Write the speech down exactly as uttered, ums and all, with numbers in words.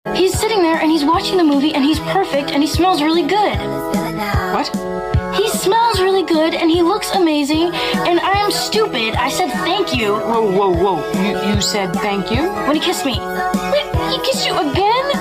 He's sitting there and he's watching the movie and he's perfect and he smells really good. What? He smells really good and he looks amazing and I am stupid. I said thank you. Whoa, whoa, whoa. You, you said thank you? When he kissed me. Wait, he kissed you again?